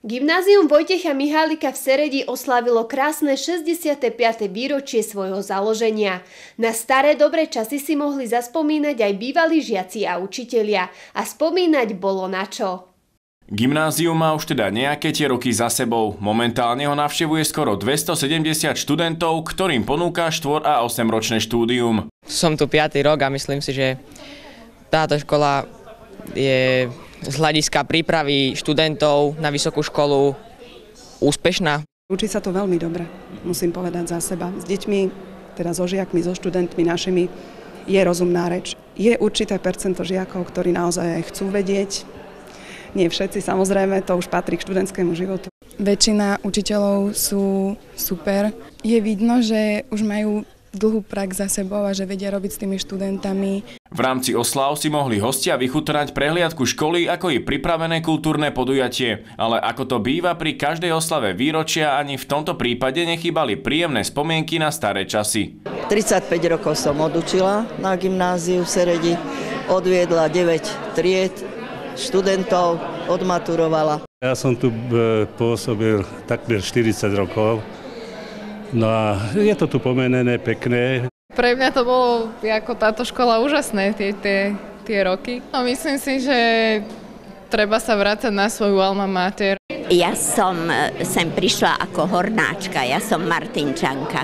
Gymnázium Vojtecha Mihálika v Seredi oslávilo krásne 65. výročie svojho založenia. Na staré dobré časy si mohli zaspomínať aj bývalí žiaci a učitelia. A spomínať bolo na čo. Gymnázium má už teda nejaké tie roky za sebou. Momentálne ho navštevuje skoro 270 študentov, ktorým ponúka 4- a 8-ročné štúdium. Som tu 5. rok a myslím si, že táto škola je z hľadiska prípravy študentov na vysokú školu úspešná. Učí sa to veľmi dobre, musím povedať za seba. S deťmi, teda so žiakmi, so študentmi našimi je rozumná reč. Je určité percento žiakov, ktorí naozaj chcú vedieť. Nie všetci, samozrejme, to už patrí k študentskému životu. Väčšina učiteľov sú super. Je vidno, že už majú dlhú prax za sebou a že vedia robiť s tými študentami. V rámci osláv si mohli hostia vychutnať prehliadku školy, ako je pripravené kultúrne podujatie. Ale ako to býva pri každej oslave výročia, ani v tomto prípade nechýbali príjemné spomienky na staré časy. 35 rokov som odučila na gymnáziu v Seredi, odviedla 9 tried, študentov odmaturovala. Ja som tu pôsobil takmer 40 rokov. No a je to tu pomenené, pekné. Pre mňa to bolo ako táto škola úžasné, tie roky. No myslím si, že treba sa vrácať na svoju alma mater. Ja som sem prišla ako hornáčka, ja som Martinčanka.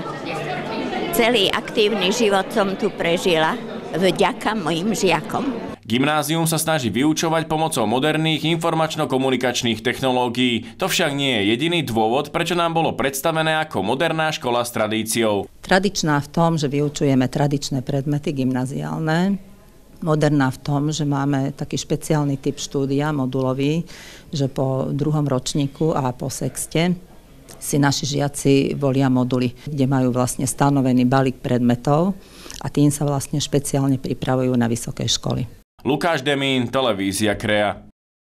Celý aktívny život som tu prežila vďaka mojim žiakom. Gymnázium sa snaží vyučovať pomocou moderných informačno-komunikačných technológií. To však nie je jediný dôvod, prečo nám bolo predstavené ako moderná škola s tradíciou. Tradičná v tom, že vyučujeme tradičné predmety gymnaziálne. Moderná v tom, že máme taký špeciálny typ štúdia, modulový, že po 2. ročníku a po sexte si naši žiaci volia moduly, kde majú vlastne stanovený balík predmetov a tým sa vlastne špeciálne pripravujú na vysoké školy. Lukáš Demín, televízia Krea.